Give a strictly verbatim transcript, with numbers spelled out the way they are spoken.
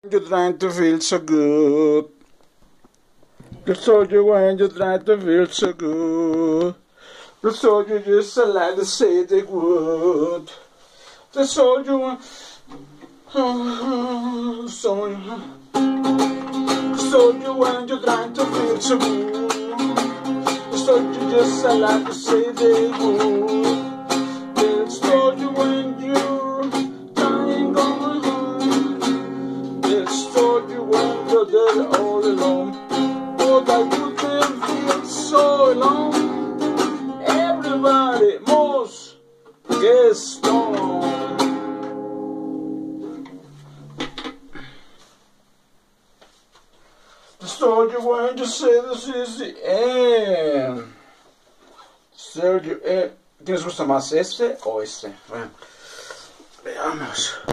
You're trying to feel so good. Just told you when you're trying to feel so good. Just told you just like to say they would. Just told you when. So just told you when you're trying to feel so good. Just told you just like to say they would. Just told you when you're dying going home. Just told you when you're dead all alone. But I wouldn't feel so alone. Everybody must get stoned. Just told you when you say this is the end. Told you, eh, ¿tienes gusto más este o este? Bueno, veamos.